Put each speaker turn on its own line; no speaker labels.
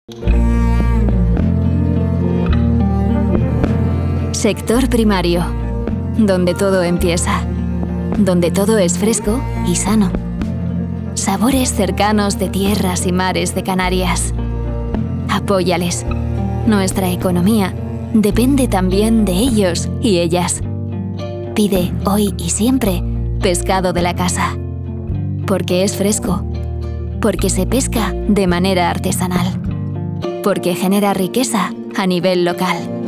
Sector primario, donde todo empieza, donde todo es fresco y sano. Sabores cercanos de tierras y mares de Canarias. Apóyales. Nuestra economía depende también de ellos y ellas. Pide hoy y siempre pescado de la casa. Porque es fresco. Porque se pesca de manera artesanal. Porque genera riqueza a nivel local.